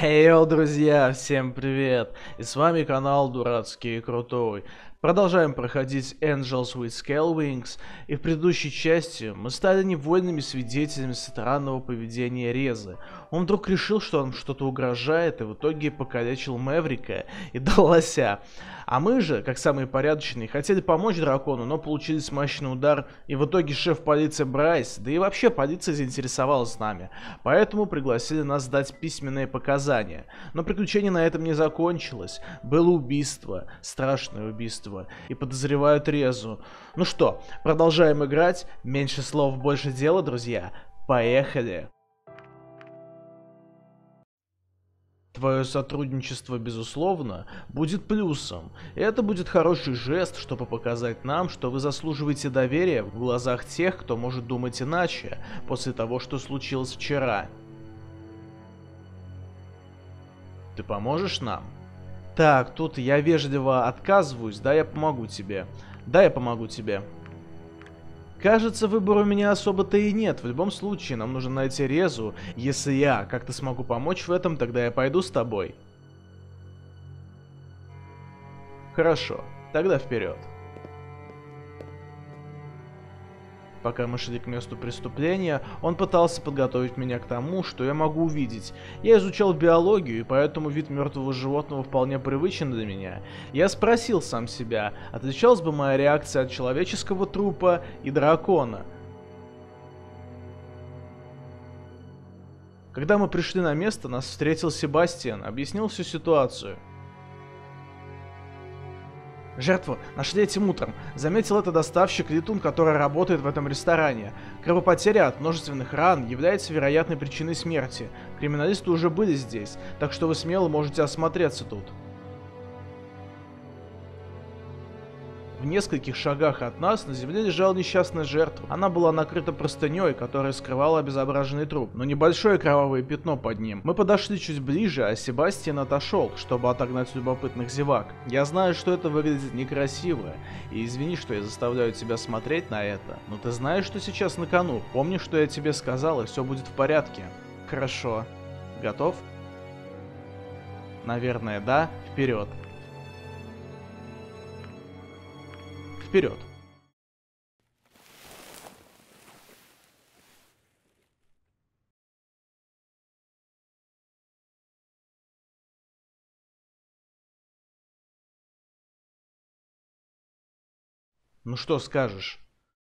Хей, друзья, всем привет! И с вами канал Дурацкий и Крутой. Продолжаем проходить Angels with Scale Wings, и в предыдущей части мы стали невольными свидетелями странного поведения Резы. Он вдруг решил, что он что-то угрожает, и в итоге покалечил Мэврика и дал лося. А мы же, как самые порядочные, хотели помочь дракону, но получили смачный удар, и в итоге шеф полиции Брайс, да и вообще полиция заинтересовалась нами, поэтому пригласили нас дать письменные показания. Но приключение на этом не закончилось. Было убийство, страшное убийство, и подозревают Резу. Ну что, продолжаем играть, меньше слов, больше дела, друзья. Поехали! Твое сотрудничество, безусловно, будет плюсом. И это будет хороший жест, чтобы показать нам, что вы заслуживаете доверия в глазах тех, кто может думать иначе, после того, что случилось вчера. Ты поможешь нам? Так, тут я вежливо отказываюсь, да, я помогу тебе. Да, я помогу тебе. Кажется, выбора у меня особо-то и нет. В любом случае, нам нужно найти Резу. Если я как-то смогу помочь в этом, тогда я пойду с тобой. Хорошо, тогда вперед. Пока мы шли к месту преступления, он пытался подготовить меня к тому, что я могу увидеть. Я изучал биологию, и поэтому вид мертвого животного вполне привычен для меня. Я спросил сам себя, отличалась бы моя реакция от человеческого трупа и дракона. Когда мы пришли на место, нас встретил Себастьян, объяснил всю ситуацию. Жертву нашли этим утром. Заметил это доставщик Летун, который работает в этом ресторане. Кровопотеря от множественных ран является вероятной причиной смерти. Криминалисты уже были здесь, так что вы смело можете осмотреться тут. В нескольких шагах от нас на земле лежала несчастная жертва. Она была накрыта простыней, которая скрывала обезображенный труп, но небольшое кровавое пятно под ним. Мы подошли чуть ближе, а Себастьян отошел, чтобы отогнать любопытных зевак. Я знаю, что это выглядит некрасиво, и извини, что я заставляю тебя смотреть на это, но ты знаешь, что сейчас на кону. Помни, что я тебе сказал, и все будет в порядке. Хорошо. Готов? Наверное, да. Вперед. Вперед. Ну что скажешь?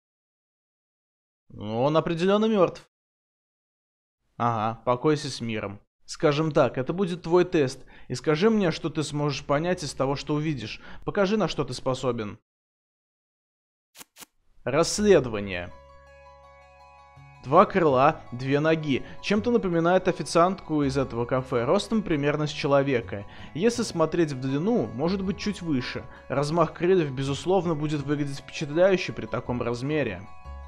Ну, он определенно мертв. Ага, покойся с миром. Скажем так, это будет твой тест. И скажи мне, что ты сможешь понять из того, что увидишь. Покажи, на что ты способен. Расследование. Два крыла, две ноги. Чем-то напоминает официантку из этого кафе, ростом примерно с человека. Если смотреть в длину, может быть чуть выше. Размах крыльев, безусловно, будет выглядеть впечатляюще при таком размере.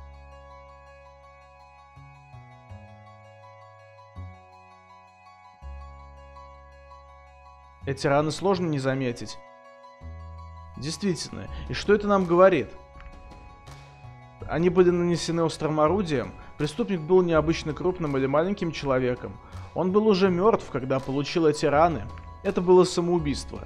Эти раны сложно не заметить. Действительно, и что это нам говорит? Они были нанесены острым орудием. Преступник был необычно крупным или маленьким человеком. Он был уже мертв, когда получил эти раны. Это было самоубийство.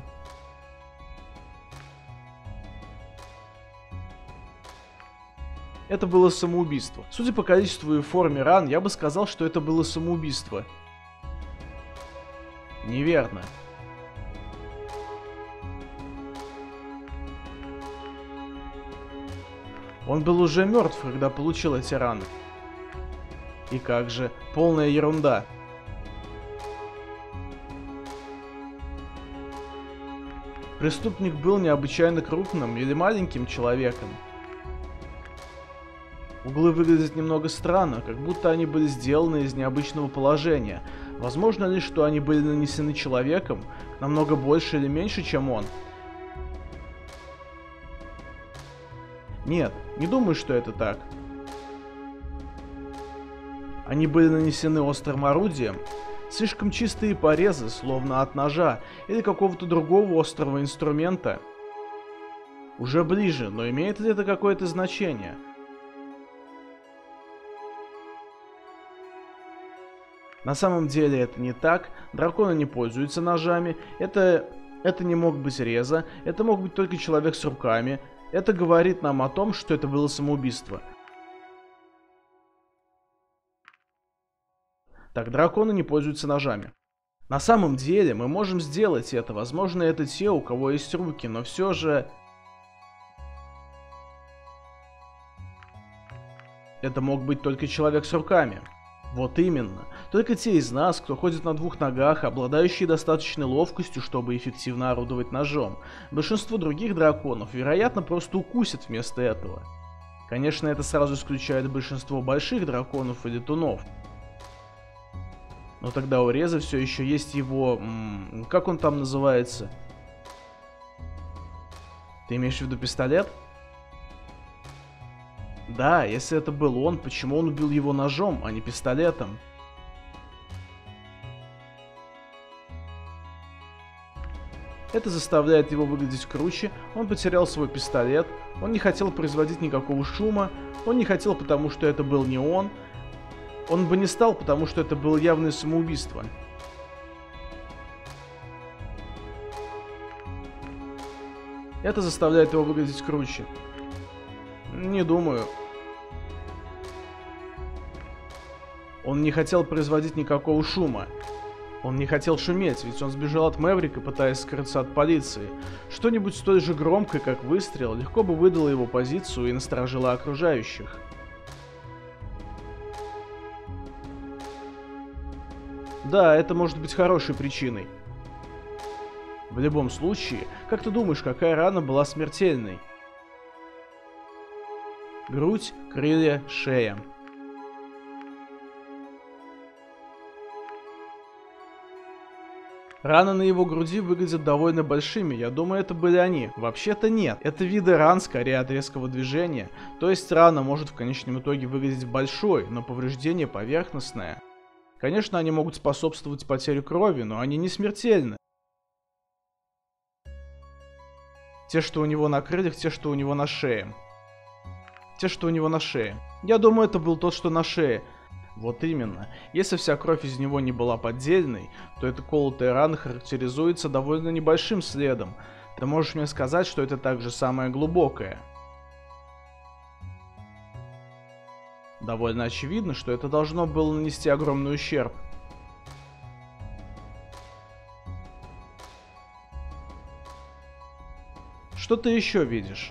Это было самоубийство. Судя по количеству и форме ран, я бы сказал, что это было самоубийство. Неверно. Он был уже мертв, когда получил эти раны. И как же, полная ерунда. Преступник был необычайно крупным или маленьким человеком. Углы выглядят немного странно, как будто они были сделаны из необычного положения. Возможно ли, что они были нанесены человеком, намного больше или меньше, чем он? Нет, не думаю, что это так. Они были нанесены острым орудием. Слишком чистые порезы, словно от ножа или какого-то другого острого инструмента. Уже ближе, но имеет ли это какое-то значение? На самом деле это не так, драконы не пользуются ножами, это не мог быть реза, это мог быть только человек с руками. Это говорит нам о том, что это было самоубийство. Так, драконы не пользуются ножами. На самом деле мы можем сделать это, возможно это те, у кого есть руки, но все же... Это мог быть только человек с руками. Вот именно. Только те из нас, кто ходит на двух ногах, обладающие достаточной ловкостью, чтобы эффективно орудовать ножом. Большинство других драконов, вероятно, просто укусят вместо этого. Конечно, это сразу исключает большинство больших драконов и летунов. Но тогда у Реза все еще есть его... как он там называется? Ты имеешь в виду пистолет? Да, если это был он, почему он убил его ножом, а не пистолетом? Это заставляет его выглядеть круче, он потерял свой пистолет, он не хотел производить никакого шума, он не хотел, потому что это был не он бы не стал, потому что это было явное самоубийство. Это заставляет его выглядеть круче. Не думаю. Он не хотел производить никакого шума. Он не хотел шуметь, ведь он сбежал от Мэврика, пытаясь скрыться от полиции. Что-нибудь столь же громкое, как выстрел, легко бы выдало его позицию и насторожило окружающих. Да, это может быть хорошей причиной. В любом случае, как ты думаешь, какая рана была смертельной? Грудь, крылья, шея. Раны на его груди выглядят довольно большими, я думаю, это были они. Вообще-то нет, это виды ран скорее от резкого движения, то есть рана может в конечном итоге выглядеть большой, но повреждение поверхностное. Конечно, они могут способствовать потере крови, но они не смертельны. Те, что у него на крыльях, те, что у него на шее. Те, что у него на шее. Я думаю, это был тот, что на шее. Вот именно. Если вся кровь из него не была поддельной, то эта колотая рана характеризуется довольно небольшим следом. Ты можешь мне сказать, что это также самое глубокое? Довольно очевидно, что это должно было нанести огромный ущерб. Что ты еще видишь?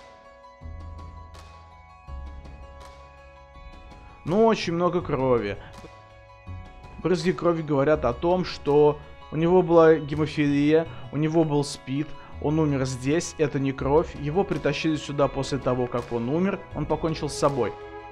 Ну, очень много крови. Брызги крови говорят о том, что у него была гемофилия, у него был СПИД, он умер здесь, это не кровь, его притащили сюда после того, как он умер, он покончил с собой.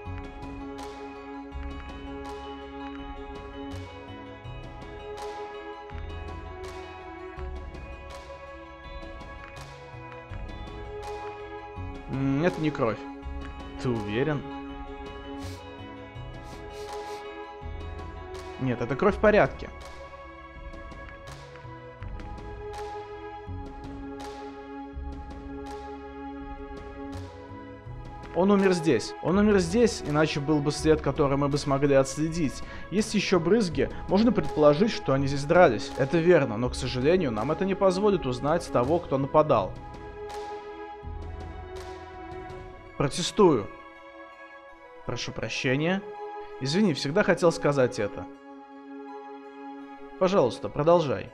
Это не кровь. Ты уверен? Нет, это кровь в порядке. Он умер здесь. Он умер здесь, иначе был бы след, который мы бы смогли отследить. Есть еще брызги, можно предположить, что они здесь дрались. Это верно, но, к сожалению, нам это не позволит узнать того, кто нападал. Протестую. Прошу прощения. Извини, всегда хотел сказать это. Пожалуйста, продолжай.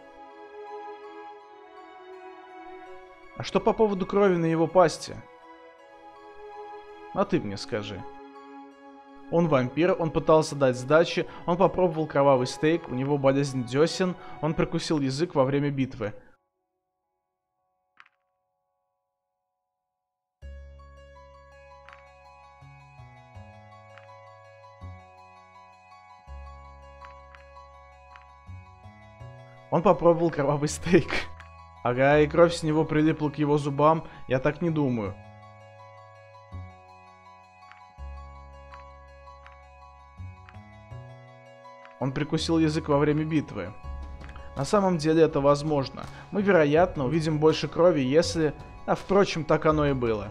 А что по поводу крови на его пасти? А ты мне скажи. Он вампир, он пытался дать сдачи, он попробовал кровавый стейк, у него болезнь десен, он прикусил язык во время битвы. Он попробовал кровавый стейк. Ага, и кровь с него прилипла к его зубам, я так не думаю. Он прикусил язык во время битвы. На самом деле это возможно. Мы, вероятно, увидим больше крови, если... А, впрочем, так оно и было.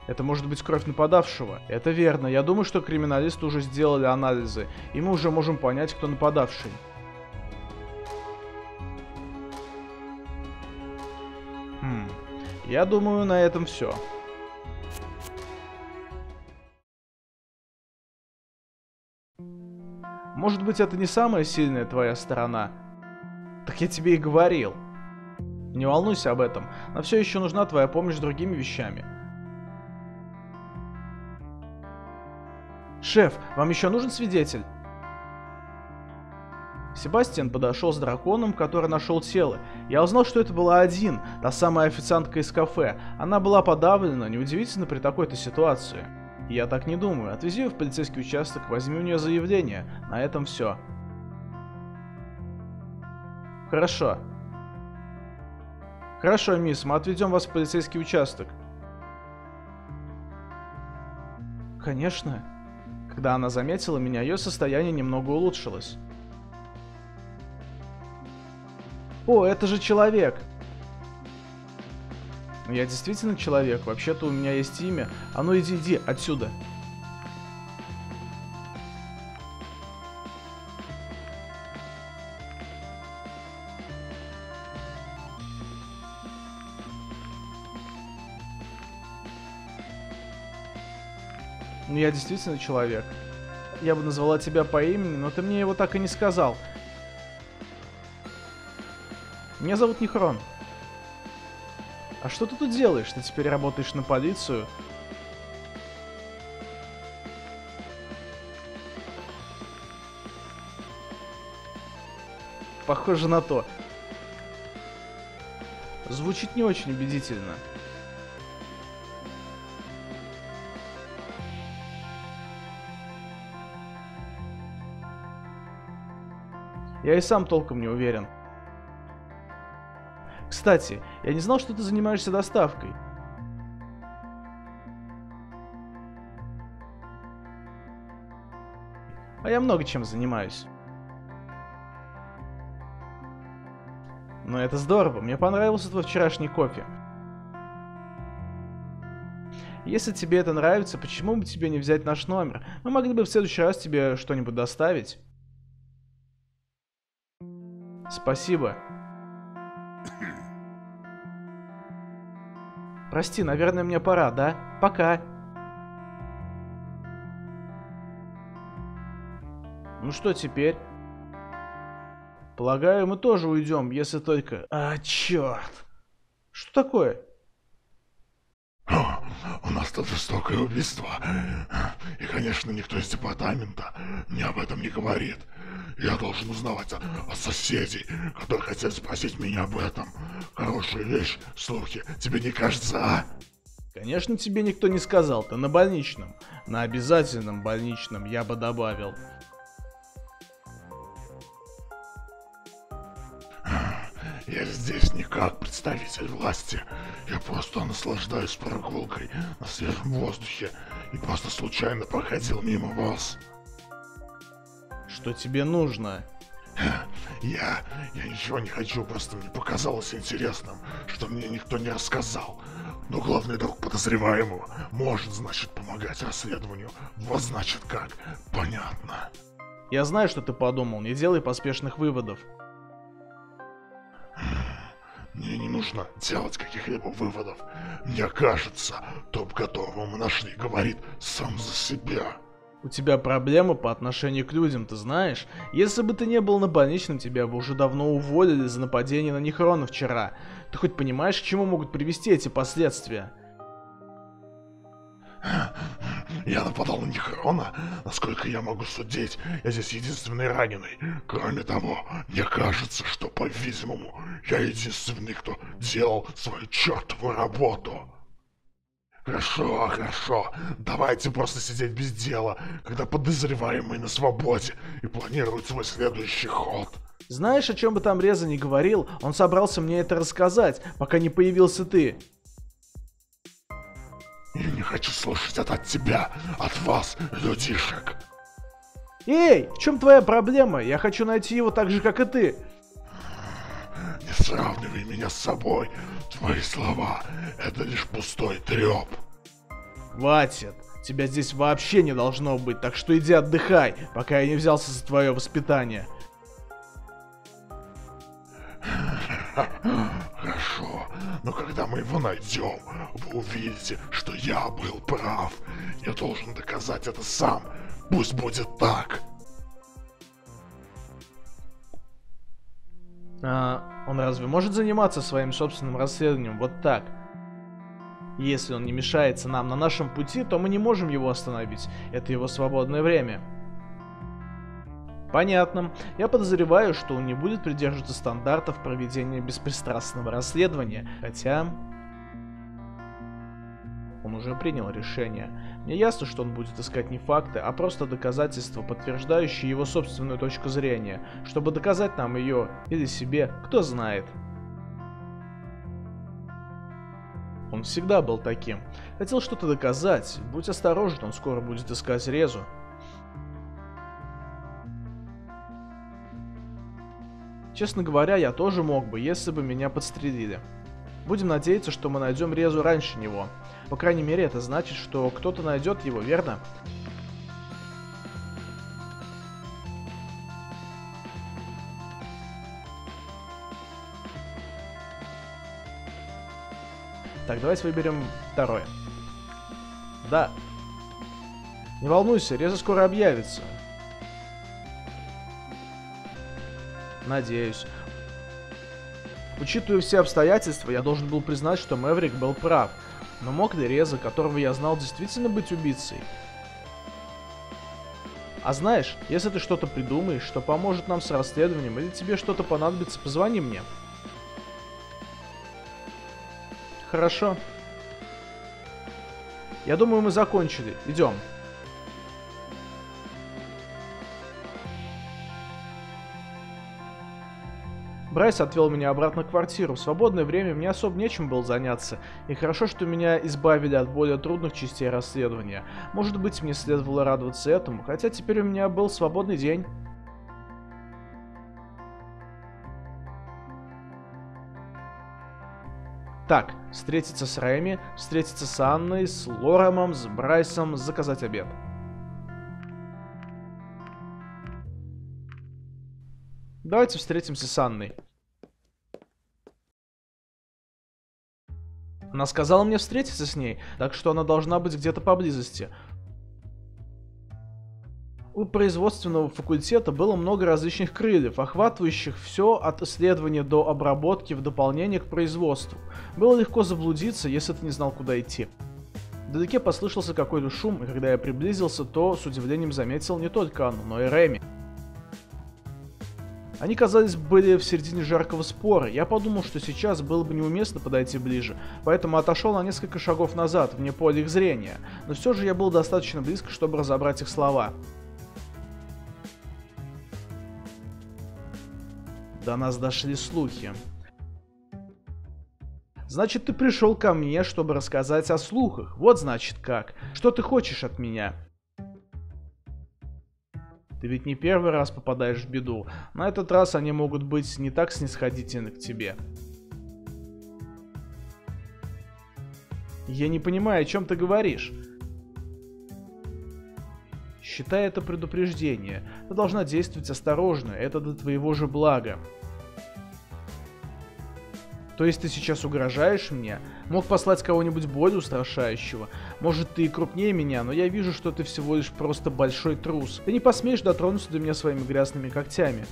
Это может быть кровь нападавшего. Это верно. Я думаю, что криминалисты уже сделали анализы, и мы уже можем понять, кто нападавший. Я думаю, на этом все. Может быть, это не самая сильная твоя сторона? Так я тебе и говорил. Не волнуйся об этом. Но все еще нужна твоя помощь с другими вещами. Шеф, вам еще нужен свидетель? Себастьян подошел с драконом, который нашел тело. Я узнал, что это была Один, та самая официантка из кафе. Она была подавлена, неудивительно при такой-то ситуации. Я так не думаю. Отвези ее в полицейский участок, возьми у нее заявление. На этом все. Хорошо. Хорошо, мисс, мы отведем вас в полицейский участок. Конечно. Когда она заметила меня, ее состояние немного улучшилось. О, это же человек! Я действительно человек, вообще-то у меня есть имя. А ну иди отсюда. Ну я действительно человек. Я бы назвала тебя по имени, но ты мне его так и не сказал. Меня зовут Нихрон. А что ты тут делаешь? Ты теперь работаешь на полицию? Похоже на то. Звучит не очень убедительно. Я и сам толком не уверен. Кстати, я не знал, что ты занимаешься доставкой. А я много чем занимаюсь. Но это здорово, мне понравился твой вчерашний кофе. Если тебе это нравится, почему бы тебе не взять наш номер? Мы могли бы в следующий раз тебе что-нибудь доставить. Спасибо. Прости, наверное, мне пора, да? Пока. Ну что теперь? Полагаю, мы тоже уйдем, если только... А, черт! Что такое? У нас тут жестокое убийство. И, конечно, никто из департамента мне об этом не говорит. Я должен узнавать от соседей, которые хотят спросить меня об этом. Хорошая вещь, слухи. Тебе не кажется, а? Конечно, тебе никто не сказал. Ты на больничном. На обязательном больничном, я бы добавил. Я здесь не как представитель власти. Я просто наслаждаюсь прогулкой на свежем воздухе и просто случайно проходил мимо вас. Что тебе нужно? Я ничего не хочу, просто мне показалось интересным, что мне никто не рассказал. Но главный друг подозреваемого может, значит, помогать расследованию. Вот значит как. Понятно. Я знаю, что ты подумал, не делай поспешных выводов. Мне не нужно делать каких-либо выводов. Мне кажется, топ, которого мы нашли, говорит сам за себя. У тебя проблемы по отношению к людям, ты знаешь? Если бы ты не был на больничном, тебя бы уже давно уволили за нападение на Нихрона вчера. Ты хоть понимаешь, к чему могут привести эти последствия? Я нападал на Нихрона? Насколько я могу судить, я здесь единственный раненый. Кроме того, мне кажется, что, по-видимому, я единственный, кто делал свою чертову работу. Хорошо, хорошо. Давайте просто сидеть без дела, когда подозреваемый на свободе и планирует свой следующий ход. Знаешь, о чем бы там Реза не говорил, он собрался мне это рассказать, пока не появился ты. Я не хочу слушать это от тебя, от вас, людишек. Эй, в чем твоя проблема? Я хочу найти его так же, как и ты. Не сравнивай меня с собой. Твои слова — это лишь пустой треп. Хватит. Тебя здесь вообще не должно быть, так что иди отдыхай, пока я не взялся за твое воспитание. Хорошо, но когда мы его найдем, вы увидите, что я был прав. Я должен доказать это сам. Пусть будет так. Он разве может заниматься своим собственным расследованием вот так? Если он не мешается нам на нашем пути, то мы не можем его остановить. Это его свободное время. Понятно. Я подозреваю, что он не будет придерживаться стандартов проведения беспристрастного расследования, хотя... Он уже принял решение. Мне ясно, что он будет искать не факты, а просто доказательства, подтверждающие его собственную точку зрения, чтобы доказать нам ее или себе, кто знает. Он всегда был таким. Хотел что-то доказать. Будь осторожен, он скоро будет искать Резу. Честно говоря, я тоже мог бы, если бы меня подстрелили. Будем надеяться, что мы найдем Резу раньше него. По крайней мере, это значит, что кто-то найдет его, верно? Так, давайте выберем второе. Да. Не волнуйся, Реза скоро объявится. Надеюсь. Учитывая все обстоятельства, я должен был признать, что Мэврик был прав. Но мог ли Реза, которого я знал, действительно быть убийцей? А знаешь, если ты что-то придумаешь, что поможет нам с расследованием, или тебе что-то понадобится, позвони мне. Хорошо. Я думаю, мы закончили. Идем. Брайс отвел меня обратно в квартиру. В свободное время мне особо нечем было заняться. И хорошо, что меня избавили от более трудных частей расследования. Может быть, мне следовало радоваться этому, хотя теперь у меня был свободный день. Так, встретиться с Рэми, встретиться с Анной, с Лоремом, с Брайсом, заказать обед. Давайте встретимся с Анной. Она сказала мне встретиться с ней, так что она должна быть где-то поблизости. У производственного факультета было много различных крыльев, охватывающих все от исследования до обработки в дополнение к производству. Было легко заблудиться, если ты не знал, куда идти. Вдалеке послышался какой-то шум, и когда я приблизился, то с удивлением заметил не только Анну, но и Рэми. Они, казалось, были в середине жаркого спора. Я подумал, что сейчас было бы неуместно подойти ближе, поэтому отошел на несколько шагов назад, вне поля их зрения. Но все же я был достаточно близко, чтобы разобрать их слова. До нас дошли слухи. Значит, ты пришел ко мне, чтобы рассказать о слухах. Вот значит как. Что ты хочешь от меня? Ты ведь не первый раз попадаешь в беду. На этот раз они могут быть не так снисходительны к тебе. Я не понимаю, о чем ты говоришь. Считай это предупреждение. Ты должна действовать осторожно, это для твоего же блага. То есть ты сейчас угрожаешь мне? Мог послать кого-нибудь более устрашающего? Может, ты и крупнее меня, но я вижу, что ты всего лишь просто большой трус. Ты не посмеешь дотронуться до меня своими грязными когтями.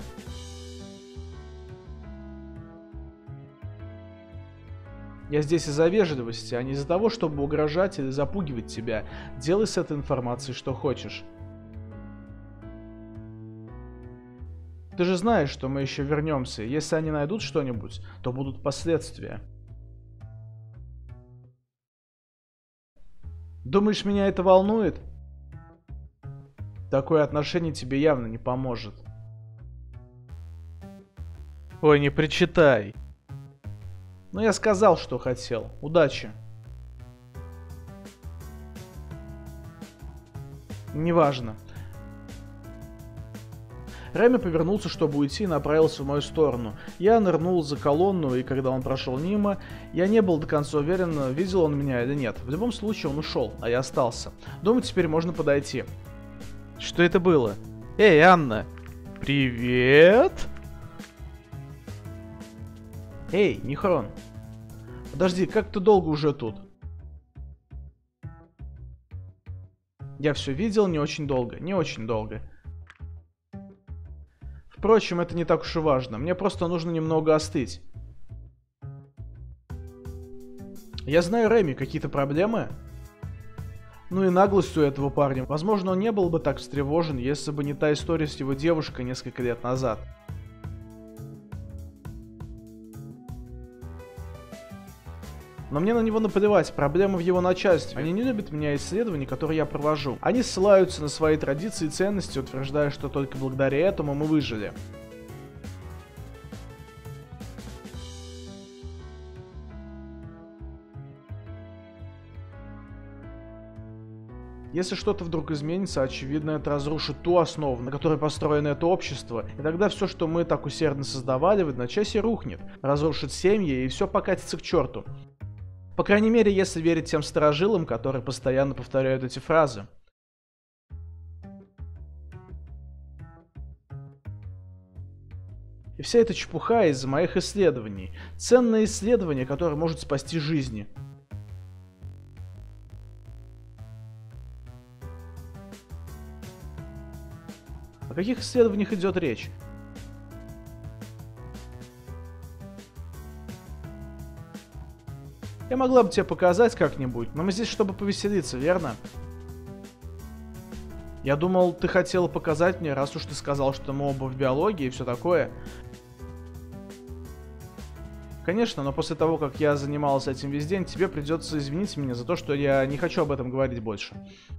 Я здесь из-за вежливости, а не из-за того, чтобы угрожать или запугивать тебя. Делай с этой информацией что хочешь. Ты же знаешь, что мы еще вернемся. Если они найдут что-нибудь, то будут последствия. Думаешь, меня это волнует? Такое отношение тебе явно не поможет. Ой, не причитай. Но я сказал, что хотел. Удачи. Неважно. Рэми повернулся, чтобы уйти, и направился в мою сторону. Я нырнул за колонну, и когда он прошел мимо, я не был до конца уверен, видел он меня или нет. В любом случае он ушел, а я остался. Думаю, теперь можно подойти. Что это было? Эй, Анна! Привет! Эй, Нихрон! Подожди, как ты долго уже тут? Я все видел не очень долго, не очень долго. Впрочем, это не так уж и важно. Мне просто нужно немного остыть. Я знаю, Рэми, какие-то проблемы? Ну и наглость у этого парня. Возможно, он не был бы так встревожен, если бы не та история с его девушкой несколько лет назад. Но мне на него наплевать, проблема в его начальстве. Они не любят меня исследований, которые я провожу. Они ссылаются на свои традиции и ценности, утверждая, что только благодаря этому мы выжили. Если что-то вдруг изменится, очевидно, это разрушит ту основу, на которой построено это общество, и тогда все, что мы так усердно создавали, в одночасье рухнет, разрушит семьи, и все покатится к черту. По крайней мере, если верить тем старожилам, которые постоянно повторяют эти фразы. И вся эта чепуха из-за моих исследований. Ценное исследование, которое может спасти жизни. О каких исследованиях идет речь? Я могла бы тебе показать как-нибудь, но мы здесь, чтобы повеселиться, верно? Я думал, ты хотела показать мне, раз уж ты сказал, что мы оба в биологии и все такое. Конечно, но после того, как я занимался этим весь день, тебе придется извинить меня за то, что я не хочу об этом говорить больше.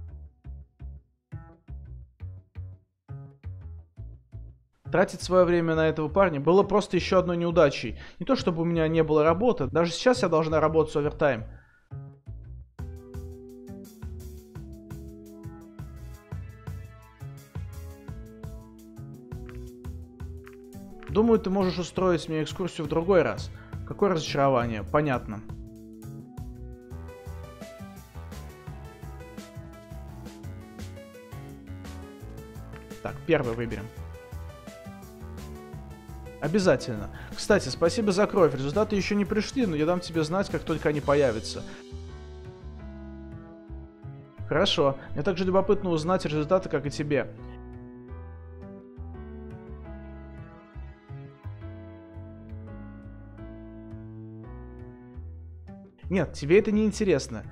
Тратить свое время на этого парня было просто еще одной неудачей. Не то чтобы у меня не было работы, даже сейчас я должна работать овертайм. Думаю, ты можешь устроить мне экскурсию в другой раз. Какое разочарование, понятно. Так, первый выберем. Обязательно. Кстати, спасибо за кровь. Результаты еще не пришли, но я дам тебе знать, как только они появятся. Хорошо. Мне также любопытно узнать результаты, как и тебе. Нет, тебе это не интересно.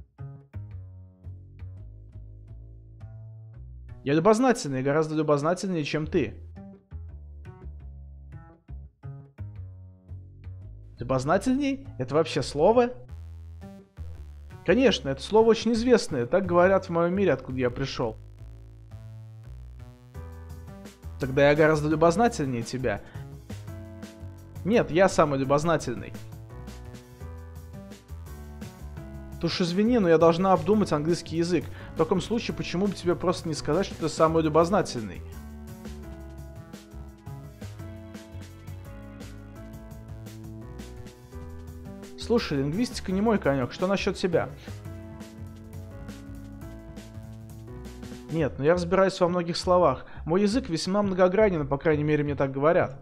Я любознательный, гораздо любознательнее, чем ты. Любознательней? Это вообще слово? Конечно, это слово очень известное, так говорят в моем мире, откуда я пришел. Тогда я гораздо любознательнее тебя. Нет, я самый любознательный. Ты уж извини, но я должна обдумать английский язык. В таком случае, почему бы тебе просто не сказать, что ты самый любознательный? Слушай, лингвистика не мой конек, что насчет тебя? Нет, но я разбираюсь во многих словах. Мой язык весьма многогранен, по крайней мере, мне так говорят.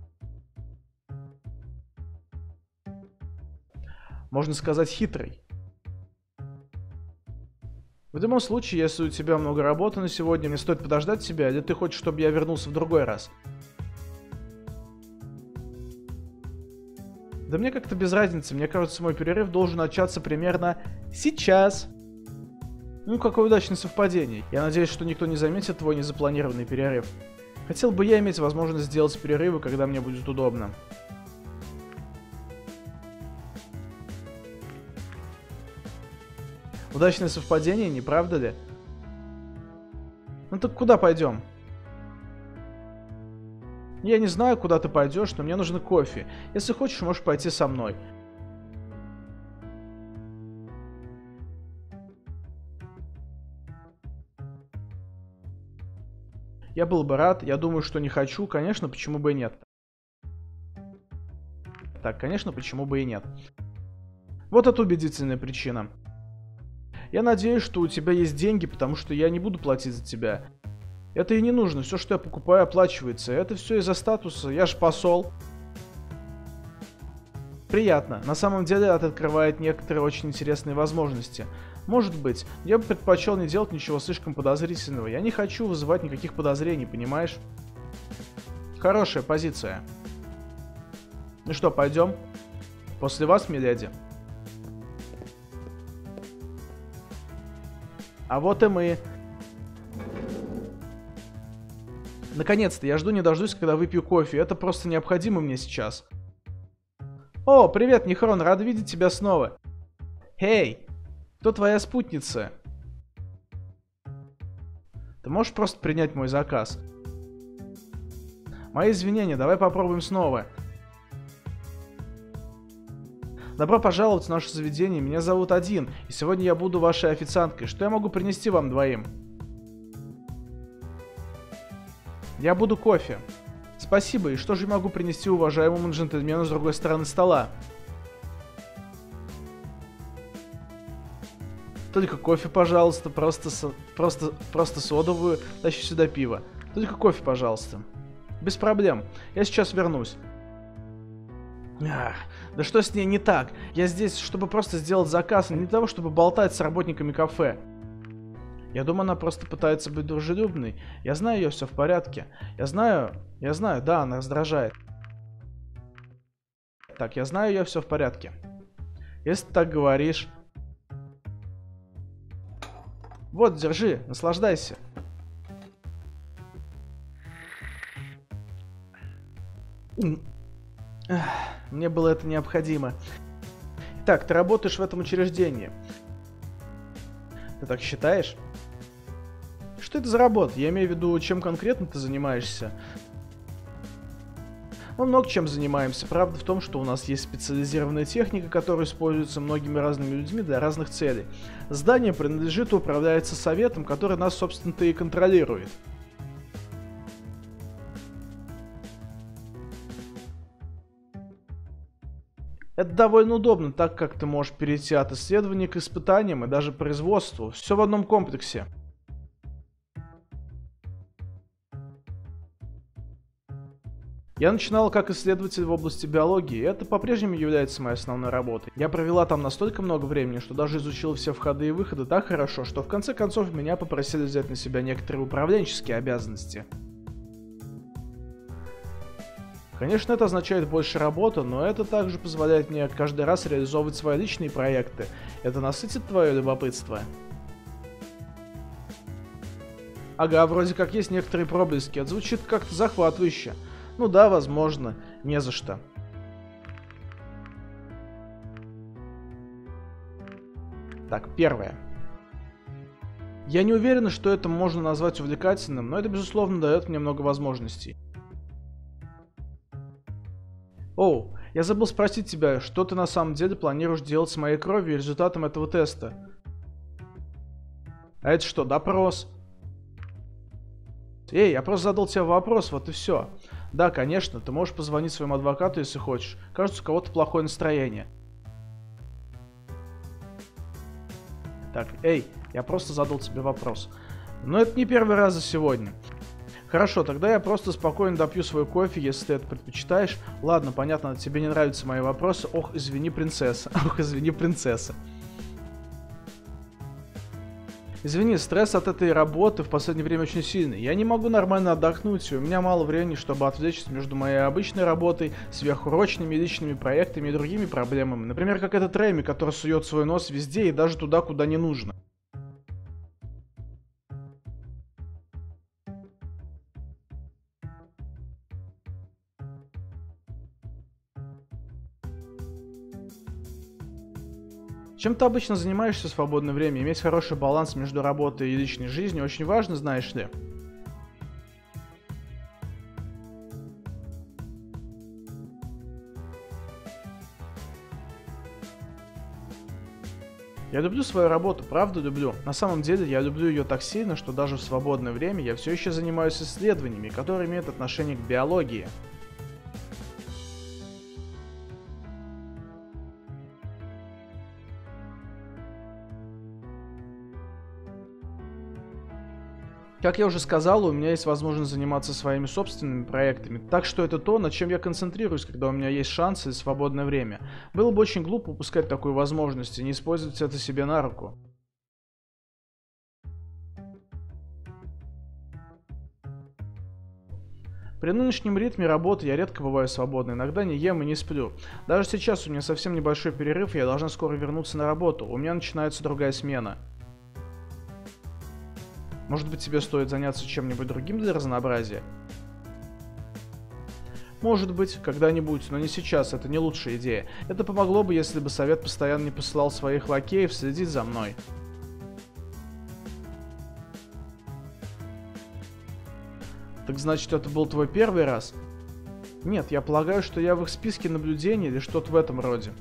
Можно сказать, хитрый. В любом случае, если у тебя много работы на сегодня, мне стоит подождать тебя, или ты хочешь, чтобы я вернулся в другой раз? Да мне как-то без разницы, мне кажется, мой перерыв должен начаться примерно сейчас. Ну, какое удачное совпадение. Я надеюсь, что никто не заметит твой незапланированный перерыв. Хотел бы я иметь возможность сделать перерывы, когда мне будет удобно. Удачное совпадение, не правда ли? Ну так куда пойдем? Я не знаю, куда ты пойдешь, но мне нужен кофе. Если хочешь, можешь пойти со мной. Я был бы рад, я думаю, что не хочу, конечно, почему бы и нет. Так, конечно, почему бы и нет. Вот это убедительная причина. Я надеюсь, что у тебя есть деньги, потому что я не буду платить за тебя. Это и не нужно, все, что я покупаю, оплачивается. Это все из-за статуса, я же посол. Приятно. На самом деле это открывает некоторые очень интересные возможности. Может быть, я бы предпочел не делать ничего слишком подозрительного. Я не хочу вызывать никаких подозрений, понимаешь? Хорошая позиция. Ну что, пойдем? После вас, миледи. А вот и мы. Наконец-то, я жду не дождусь, когда выпью кофе. Это просто необходимо мне сейчас. О, привет, Нихрон, рад видеть тебя снова. Эй, кто твоя спутница? Ты можешь просто принять мой заказ? Мои извинения, давай попробуем снова. Добро пожаловать в наше заведение, меня зовут Один, и сегодня я буду вашей официанткой. Что я могу принести вам двоим? Я буду кофе. Спасибо, и что же я могу принести уважаемому джентльмену с другой стороны стола? Только кофе, пожалуйста, просто содовую, тащи сюда пиво. Только кофе, пожалуйста. Без проблем, я сейчас вернусь. Ах, да что с ней не так? Я здесь, чтобы просто сделать заказ, а не для того, чтобы болтать с работниками кафе. Я думаю, она просто пытается быть дружелюбной. Я знаю ее, все в порядке. Я знаю, да, она раздражает. Так, я знаю ее, все в порядке. Если ты так говоришь... Вот, держи, наслаждайся. Мне было это необходимо. Итак, ты работаешь в этом учреждении. Ты так считаешь? Что это за работа? Я имею в виду, чем конкретно ты занимаешься? Мы много чем занимаемся. Правда в том, что у нас есть специализированная техника, которая используется многими разными людьми для разных целей. Здание принадлежит и управляется советом, который нас, собственно-то, и контролирует. Это довольно удобно, так как ты можешь перейти от исследований к испытаниям и даже производству. Все в одном комплексе. Я начинал как исследователь в области биологии, и это по-прежнему является моей основной работой. Я провела там настолько много времени, что даже изучила все входы и выходы так хорошо, что в конце концов меня попросили взять на себя некоторые управленческие обязанности. Конечно, это означает больше работы, но это также позволяет мне каждый раз реализовывать свои личные проекты. Это насытит твое любопытство? Ага, вроде как есть некоторые проблески, это звучит как-то захватывающе. Ну да, возможно, не за что. Так, первое. Я не уверен, что это можно назвать увлекательным, но это безусловно дает мне много возможностей. Оу, я забыл спросить тебя, что ты на самом деле планируешь делать с моей кровью и результатом этого теста? А это что, допрос? Эй, я просто задал тебе вопрос, вот и все. Да, конечно, ты можешь позвонить своему адвокату, если хочешь. Кажется, у кого-то плохое настроение. Так, эй, я просто задал тебе вопрос. Но это не первый раз за сегодня. Хорошо, тогда я просто спокойно допью свой кофе, если ты это предпочитаешь. Ладно, понятно, тебе не нравятся мои вопросы. Ох, извини, принцесса. Ох, извини, принцесса. Извини, стресс от этой работы в последнее время очень сильный. Я не могу нормально отдохнуть, и у меня мало времени, чтобы отвлечься между моей обычной работой, сверхурочными личными проектами и другими проблемами. Например, как этот Рэми, который сует свой нос везде и даже туда, куда не нужно. Чем ты обычно занимаешься в свободное время? Иметь хороший баланс между работой и личной жизнью очень важно, знаешь ли. Я люблю свою работу, правда люблю. На самом деле я люблю ее так сильно, что даже в свободное время я все еще занимаюсь исследованиями, которые имеют отношение к биологии. Как я уже сказал, у меня есть возможность заниматься своими собственными проектами, так что это то, над чем я концентрируюсь, когда у меня есть шансы и свободное время. Было бы очень глупо упускать такую возможность и не использовать это себе на руку. При нынешнем ритме работы я редко бываю свободна, иногда не ем и не сплю. Даже сейчас у меня совсем небольшой перерыв, и я должна скоро вернуться на работу, у меня начинается другая смена. Может быть, тебе стоит заняться чем-нибудь другим для разнообразия? Может быть, когда-нибудь, но не сейчас, это не лучшая идея. Это помогло бы, если бы совет постоянно не посылал своих лакеев следить за мной. Так значит, это был твой первый раз? Нет, я полагаю, что я в их списке наблюдений или что-то в этом роде.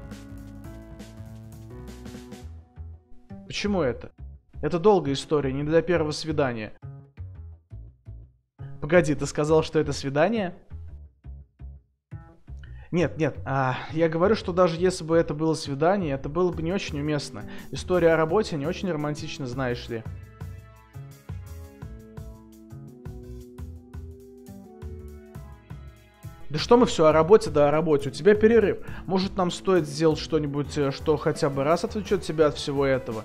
Почему это? Это долгая история, не для первого свидания. Погоди, ты сказал, что это свидание? Нет, я говорю, что даже если бы это было свидание, это было бы не очень уместно. История о работе не очень романтична, знаешь ли. Да что мы все о работе, да о работе, у тебя перерыв. Может, нам стоит сделать что-нибудь, что хотя бы раз отвлечет тебя от всего этого?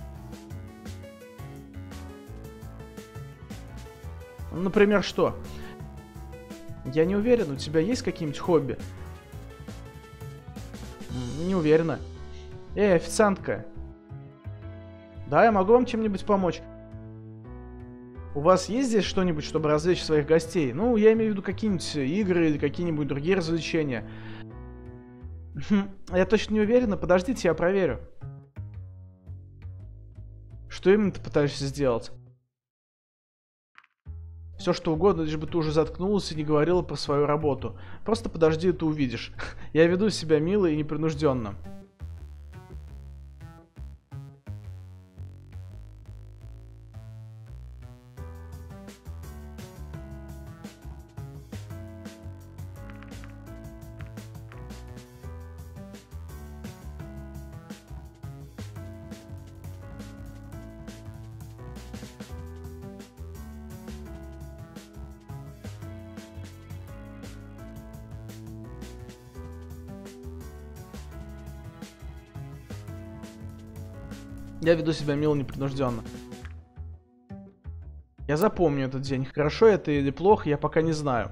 Например, что? Я не уверен, у тебя есть какие-нибудь хобби? Не уверена. Эй, официантка. Да, я могу вам чем-нибудь помочь. У вас есть здесь что-нибудь, чтобы развлечь своих гостей? Ну, я имею в виду какие-нибудь игры или какие-нибудь другие развлечения. Я точно не уверена, подождите, я проверю. Что именно ты пытаешься сделать? Все что угодно, лишь бы ты уже заткнулась и не говорила про свою работу. Просто подожди, и ты увидишь. Я веду себя мило и непринужденно. Я веду себя мило, непринужденно. Я запомню этот день. Хорошо это или плохо, я пока не знаю.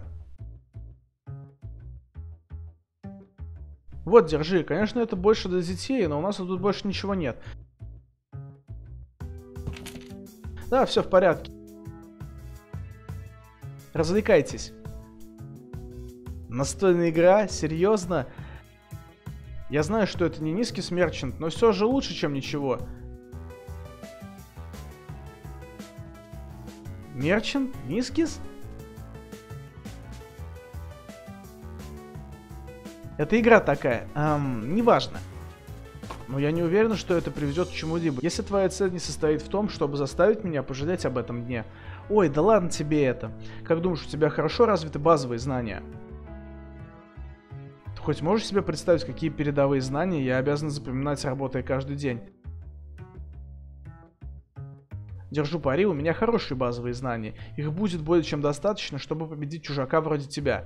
Вот, держи. Конечно, это больше для детей, но у нас тут больше ничего нет. Да, все в порядке. Развлекайтесь. Настольная игра? Серьезно? Я знаю, что это не низкий смерчант, но все же лучше, чем ничего. Мерчант? Нискис? Это игра такая. Неважно. Но я не уверен, что это приведет к чему-либо. Если твоя цель не состоит в том, чтобы заставить меня пожалеть об этом дне. Ой, да ладно тебе это. Как думаешь, у тебя хорошо развиты базовые знания? Ты хоть можешь себе представить, какие передовые знания я обязан запоминать, работая каждый день? Держу пари, у меня хорошие базовые знания. Их будет более чем достаточно, чтобы победить чужака вроде тебя.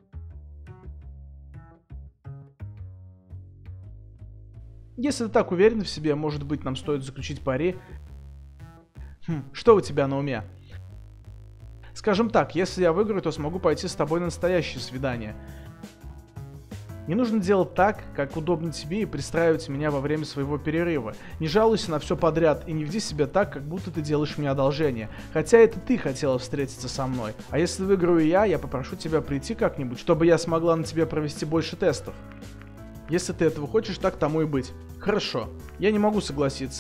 Если ты так уверен в себе, может быть, нам стоит заключить пари. Что у тебя на уме? Скажем так, если я выиграю, то смогу пойти с тобой на настоящее свидание. Не нужно делать так, как удобно тебе, и пристраивать меня во время своего перерыва. Не жалуйся на все подряд и не веди себя так, как будто ты делаешь мне одолжение. Хотя это ты хотела встретиться со мной. А если выиграю я попрошу тебя прийти как-нибудь, чтобы я смогла на тебе провести больше тестов. Если ты этого хочешь, так тому и быть. Хорошо. Я не могу согласиться.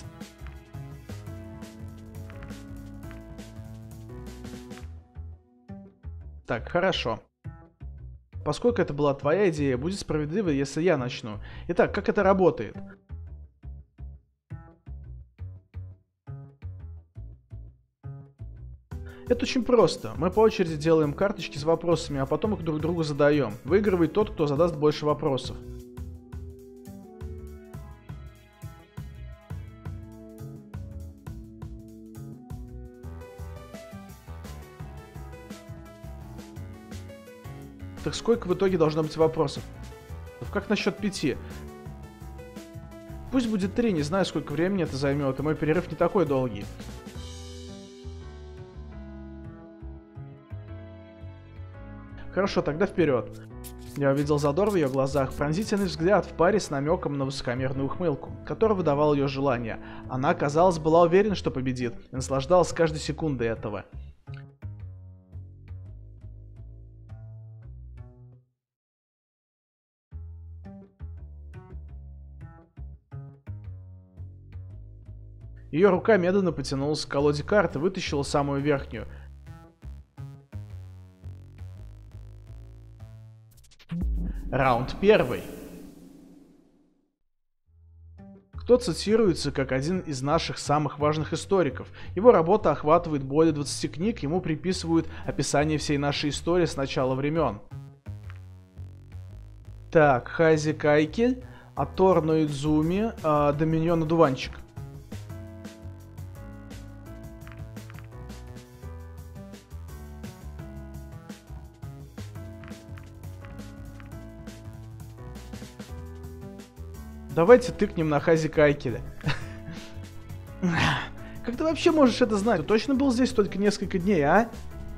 Так, хорошо. Поскольку это была твоя идея, будет справедливо, если я начну. Итак, как это работает? Это очень просто. Мы по очереди делаем карточки с вопросами, а потом их друг другу задаем. Выигрывает тот, кто задаст больше вопросов. Так сколько в итоге должно быть вопросов? Как насчет 5? Пусть будет 3, не знаю, сколько времени это займет, и мой перерыв не такой долгий. Хорошо, тогда вперед. Я увидел задор в ее глазах, пронзительный взгляд в паре с намеком на высокомерную ухмылку, который выдавал ее желание. Она, казалось, была уверена, что победит, и наслаждалась каждой секундой этого. Ее рука медленно потянулась к колоде карт и вытащила самую верхнюю. Раунд 1. Кто цитируется как один из наших самых важных историков. Его работа охватывает более 20 книг, ему приписывают описание всей нашей истории с начала времен. Так, Хази Кайкель, Аторно Идзуми, Доминьон Одуванчик. Давайте тыкнем на Хази Кайкеля. Как ты вообще можешь это знать? Ты точно был здесь только несколько дней, а?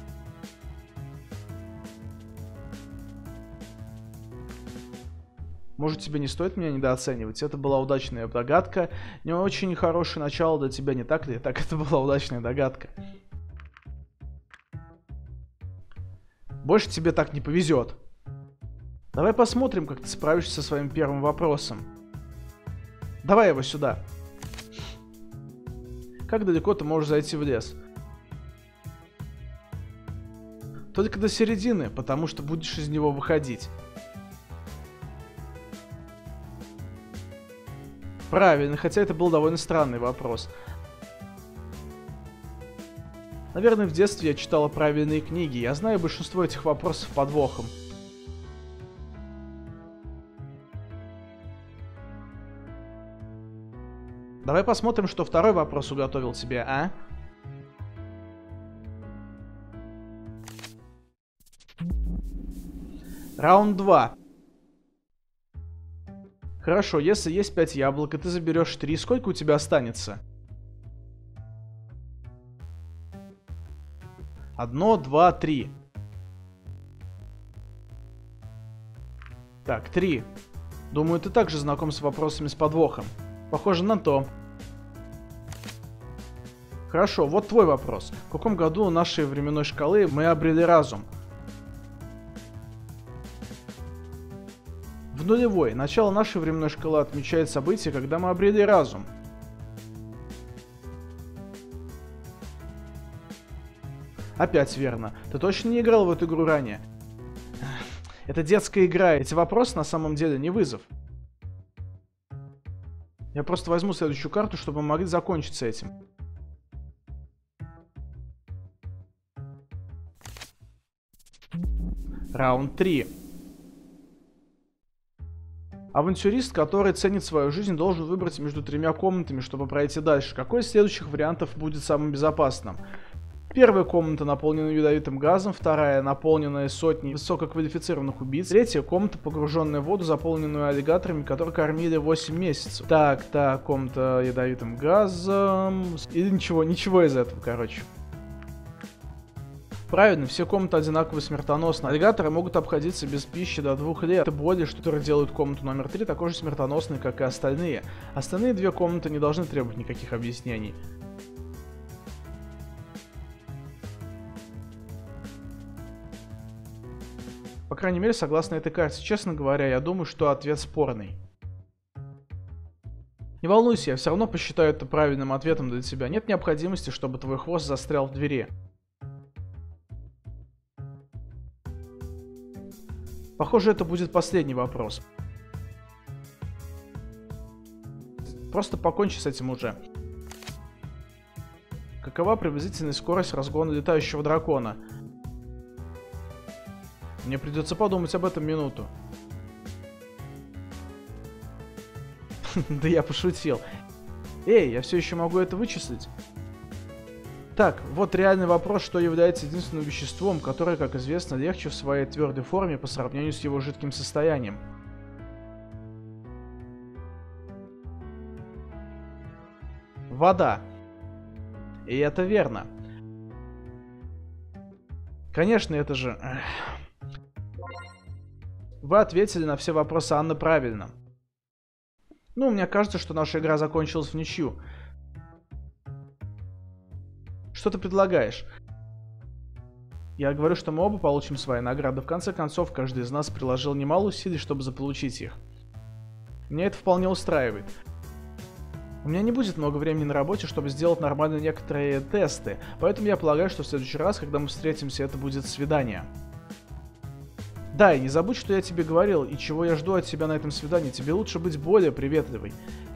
Может, тебе не стоит меня недооценивать? Это была удачная догадка. Не очень хорошее начало для тебя, не так ли? Так, это была удачная догадка. Больше тебе так не повезет. Давай посмотрим, как ты справишься со своим первым вопросом. Давай его сюда. Как далеко ты можешь зайти в лес? Только до середины, потому что будешь из него выходить. Правильно, хотя это был довольно странный вопрос. Наверное, в детстве я читала правильные книги. Я знаю большинство этих вопросов подвохом. Давай посмотрим, что второй вопрос уготовил тебе, а? Раунд 2. Хорошо, если есть 5 яблок, и ты заберешь 3, сколько у тебя останется? 1, 2, 3. Так, 3. Думаю, ты также знаком с вопросами с подвохом. Похоже на то. Хорошо, вот твой вопрос. В каком году у нашей временной шкалы мы обрели разум? В нулевой. Начало нашей временной шкалы отмечает событие, когда мы обрели разум. Опять верно. Ты точно не играл в эту игру ранее? Это детская игра. Эти вопросы на самом деле не вызов. Я просто возьму следующую карту, чтобы мы могли закончить с этим. Раунд 3. Авантюрист, который ценит свою жизнь, должен выбрать между 3 комнатами, чтобы пройти дальше. Какой из следующих вариантов будет самым безопасным? Первая комната наполнена ядовитым газом, вторая наполненная сотней высококвалифицированных убийц, третья комната, погруженная в воду, заполненную аллигаторами, которые кормили 8 месяцев. Так, комната ядовитым газом... Или ничего из этого, короче. Правильно, все комнаты одинаково смертоносны. Аллигаторы могут обходиться без пищи до 2 лет. Это боли, которые делают комнату номер 3 такой же смертоносной, как и остальные. Остальные 2 комнаты не должны требовать никаких объяснений. По крайней мере, согласно этой карте. Честно говоря, я думаю, что ответ спорный. Не волнуйся, я все равно посчитаю это правильным ответом для тебя. Нет необходимости, чтобы твой хвост застрял в двери. Похоже, это будет последний вопрос. Просто покончи с этим уже. Какова приблизительная скорость разгона летающего дракона? Мне придется подумать об этом минуту. Да я пошутил. Эй, я все еще могу это вычислить. Так, вот реальный вопрос, что является единственным веществом, которое, как известно, легче в своей твердой форме по сравнению с его жидким состоянием. Вода. И это верно. Конечно, это же... Вы ответили на все вопросы Анны правильно. Ну, мне кажется, что наша игра закончилась в ничью. Что ты предлагаешь? Я говорю, что мы оба получим свои награды. В конце концов, каждый из нас приложил немало усилий, чтобы заполучить их. Меня это вполне устраивает. У меня не будет много времени на работе, чтобы сделать нормально некоторые тесты, поэтому я полагаю, что в следующий раз, когда мы встретимся, это будет свидание. Да, и не забудь, что я тебе говорил, и чего я жду от тебя на этом свидании. Тебе лучше быть более приветливой.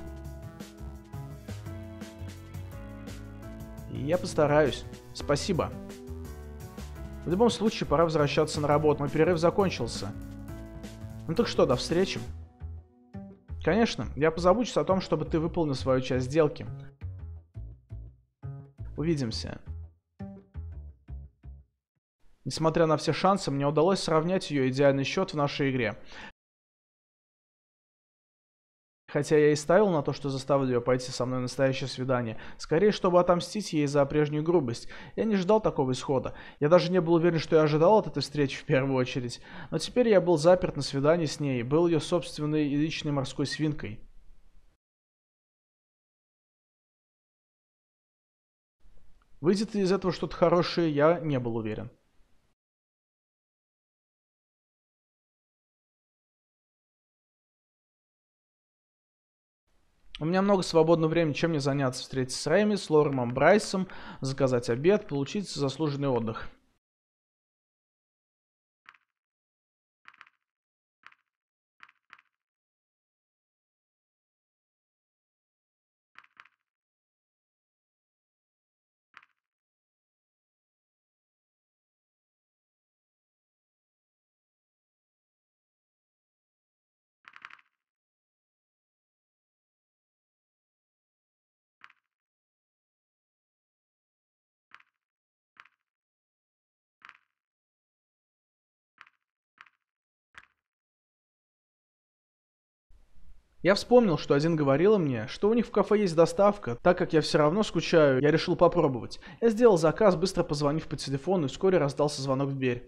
И я постараюсь. Спасибо. В любом случае, пора возвращаться на работу. Мой перерыв закончился. Ну так что, до встречи. Конечно, я позабочусь о том, чтобы ты выполнил свою часть сделки. Увидимся. Несмотря на все шансы, мне удалось сравнять ее идеальный счет в нашей игре. Хотя я и ставил на то, что заставлю ее пойти со мной на настоящее свидание. Скорее, чтобы отомстить ей за прежнюю грубость. Я не ждал такого исхода. Я даже не был уверен, что я ожидал от этой встречи в первую очередь. Но теперь я был заперт на свидании с ней и был ее собственной и личной морской свинкой. Выйдет ли из этого что-то хорошее, я не был уверен. У меня много свободного времени, чем мне заняться? Встретиться с Рэми, с Лоремом Брайсом, заказать обед, получить заслуженный отдых. Я вспомнил, что один говорила мне, что у них в кафе есть доставка. Так как я все равно скучаю, я решил попробовать. Я сделал заказ, быстро позвонив по телефону, и вскоре раздался звонок в дверь.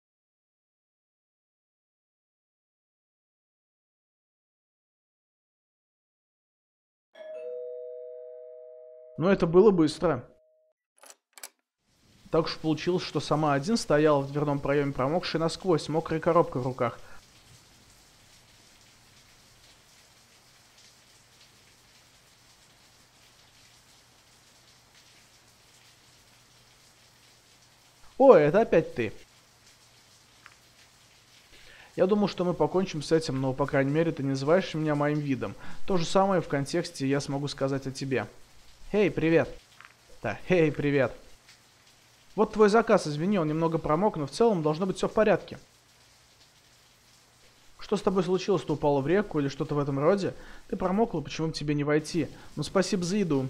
Но это было быстро. Так уж получилось, что сама один стояла в дверном проеме, промокшая насквозь, с мокрой коробкой в руках. О, это опять ты. Я думал, что мы покончим с этим, но, по крайней мере, ты не называешь меня моим видом. То же самое в контексте я смогу сказать о тебе. Эй, привет. Да, эй, привет. Вот твой заказ, извини, он немного промок, но в целом должно быть все в порядке. Что с тобой случилось? Ты упала в реку или что-то в этом роде? Ты промокла, почему бы тебе не войти? Ну, спасибо за еду.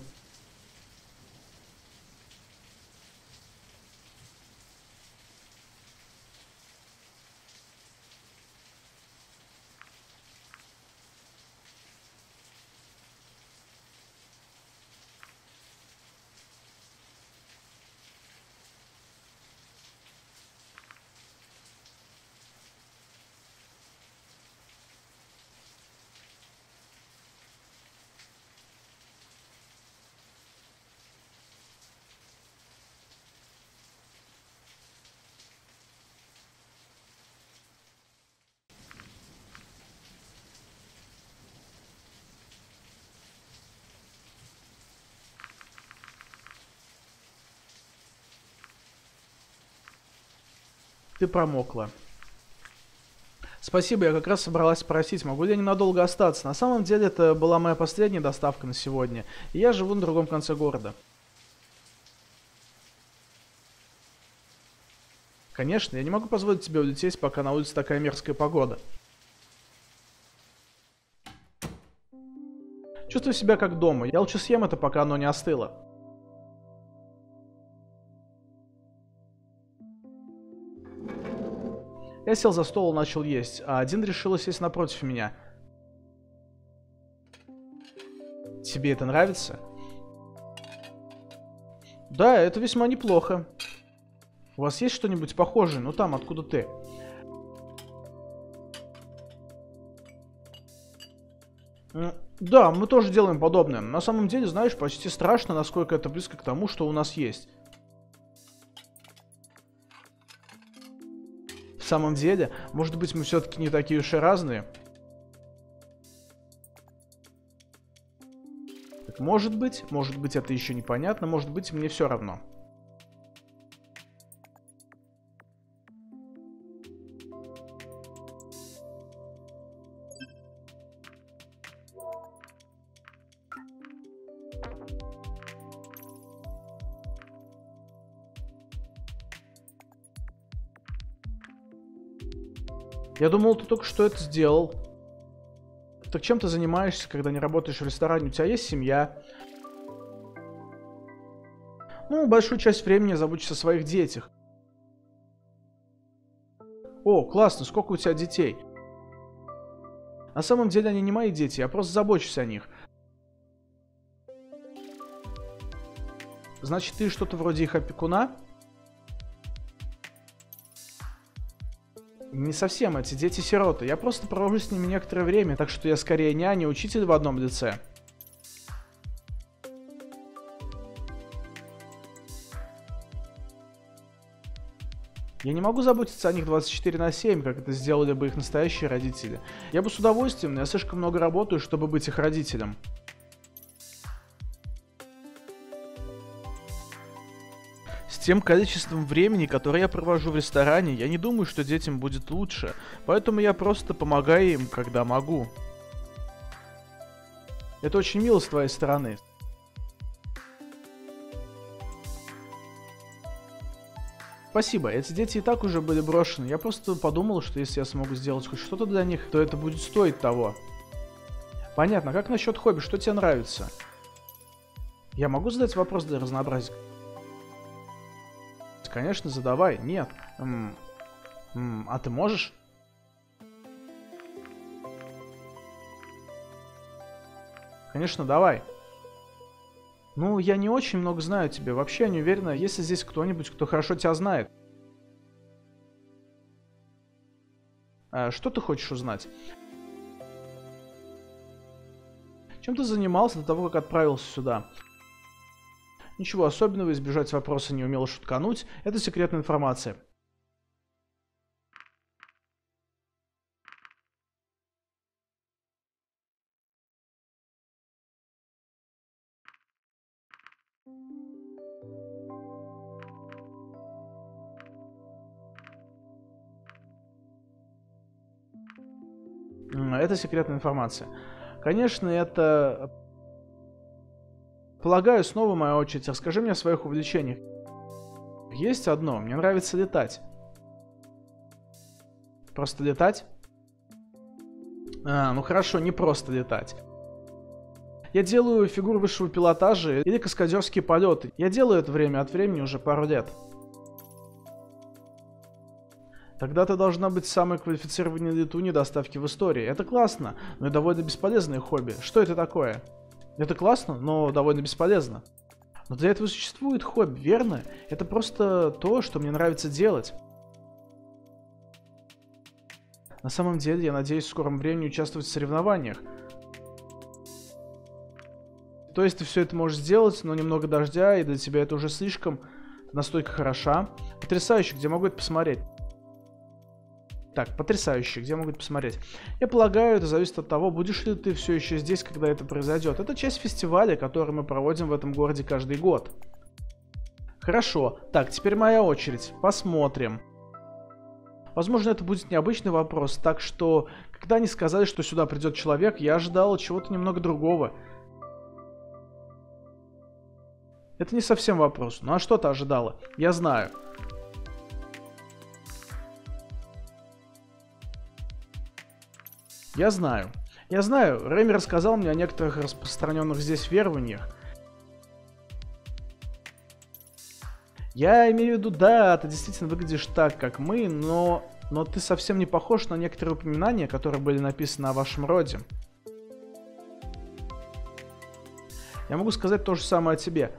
Ты промокла. Спасибо, я как раз собралась спросить, могу ли я ненадолго остаться. На самом деле, это была моя последняя доставка на сегодня, и я живу на другом конце города. Конечно, я не могу позволить тебе улететь, пока на улице такая мерзкая погода. Чувствую себя как дома. Я лучше съем это, пока оно не остыло. Я сел за стол и начал есть, а один решил сесть напротив меня. Тебе это нравится? Да, это весьма неплохо. У вас есть что-нибудь похожее? Ну там, откуда ты? Да, мы тоже делаем подобное. На самом деле, знаешь, почти страшно, насколько это близко к тому, что у нас есть. В самом деле, может быть, мы все-таки не такие уж и разные? Так, может быть, это еще непонятно, может быть, мне все равно. Я думал, ты только что это сделал. Так чем ты занимаешься, когда не работаешь в ресторане? У тебя есть семья? Ну, большую часть времени заботишься о своих детях. О, классно, сколько у тебя детей? На самом деле они не мои дети, я просто забочусь о них. Значит, ты что-то вроде их опекуна? Не совсем, эти дети-сироты. Я просто провожу с ними некоторое время, так что я скорее няня и учитель в одном лице. Я не могу заботиться о них 24/7, как это сделали бы их настоящие родители. Я бы с удовольствием, но я слишком много работаю, чтобы быть их родителем. С тем количеством времени, которое я провожу в ресторане, я не думаю, что детям будет лучше, поэтому я просто помогаю им, когда могу. Это очень мило с твоей стороны. Спасибо, эти дети и так уже были брошены. Я просто подумал, что если я смогу сделать хоть что-то для них, то это будет стоить того. Понятно, как насчет хобби, что тебе нравится? Я могу задать вопрос для разнообразия? Конечно, задавай. Нет. А ты можешь? Конечно, давай. Ну, я не очень много знаю о тебе. Вообще, я не уверена, есть ли здесь кто-нибудь, кто хорошо тебя знает. Что ты хочешь узнать? Чем ты занимался до того, как отправился сюда? Ничего особенного, избежать вопроса не умел шуткануть. Это секретная информация. Это секретная информация. Конечно, это... Полагаю, снова моя очередь. Расскажи мне о своих увлечениях. Есть одно. Мне нравится летать. Просто летать? Ну хорошо, не просто летать. Я делаю фигуры высшего пилотажа или каскадерские полеты. Я делаю это время от времени уже пару лет. Тогда ты должна быть самой квалифицированной летуньей доставки в истории. Это классно, но и довольно бесполезное хобби. Что это такое? Это классно, но довольно бесполезно. Но для этого существует хобби, верно? Это просто то, что мне нравится делать. На самом деле, я надеюсь в скором времени участвовать в соревнованиях. То есть ты все это можешь сделать, но немного дождя, и для тебя это уже слишком. Настолько хороша. Потрясающе, где могу это посмотреть? Так, потрясающе, где могут посмотреть? Я полагаю, это зависит от того, будешь ли ты все еще здесь, когда это произойдет. Это часть фестиваля, который мы проводим в этом городе каждый год. Хорошо, так, теперь моя очередь. Посмотрим. Возможно, это будет необычный вопрос, так что, когда они сказали, что сюда придет человек, я ожидал чего-то немного другого. Это не совсем вопрос. Ну а что ты ожидала? Я знаю. Я знаю. Я знаю, Рэми рассказал мне о некоторых распространенных здесь верованиях. Я имею в виду, да, ты действительно выглядишь так, как мы, но ты совсем не похож на некоторые упоминания, которые были написаны о вашем роде. Я могу сказать то же самое о тебе.